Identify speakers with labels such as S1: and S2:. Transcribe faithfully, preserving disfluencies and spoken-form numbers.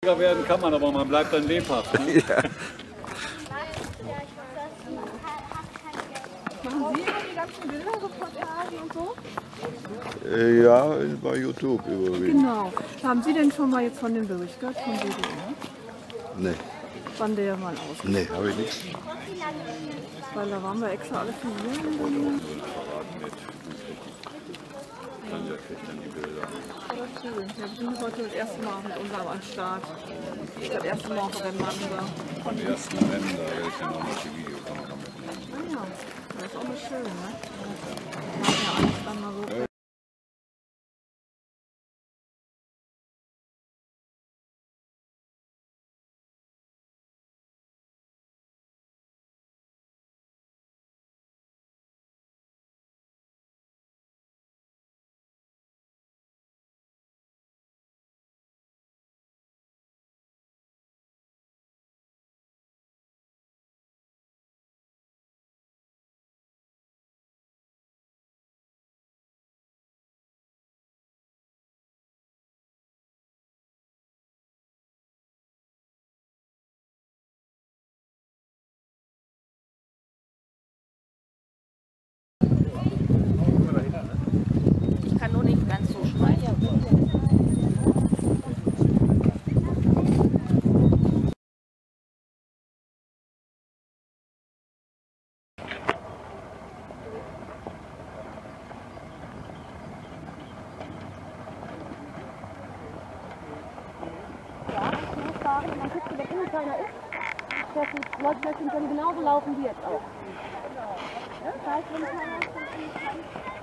S1: Werden kann man, aber man bleibt dann lebhaft. Ne?
S2: Ja.
S3: Machen Sie immer die ganzen Bilder, Reportagen und so?
S2: Äh, ja, bei YouTube überwiegend.
S3: Genau. Haben Sie denn schon mal jetzt von dem Bericht gehört, von W D R?
S2: Nee,
S3: Wann der mal aus?
S2: nee, habe ich nicht.
S3: Weil da waren wir extra alle für hier.
S1: Dann kriegt dann die Bilder.
S3: Ja, das ist schön. Ja, wir sind heute das erste Mal mit unserem am Start. Das erste Mal auf dem Mann da.
S1: Am ersten Rennen, da werde ich dann auch noch die Videokamera mitnehmen.
S3: Ah ja, das ist auch mal schön, ne? Ja, ja, alles dann mal so.
S4: Ich kann nur nicht ganz so schreien.
S5: Fahren, man guckt, wenn innen keiner ist, dass die Leute das dann genauso laufen wie jetzt auch. Das heißt, wenn keiner ist, dann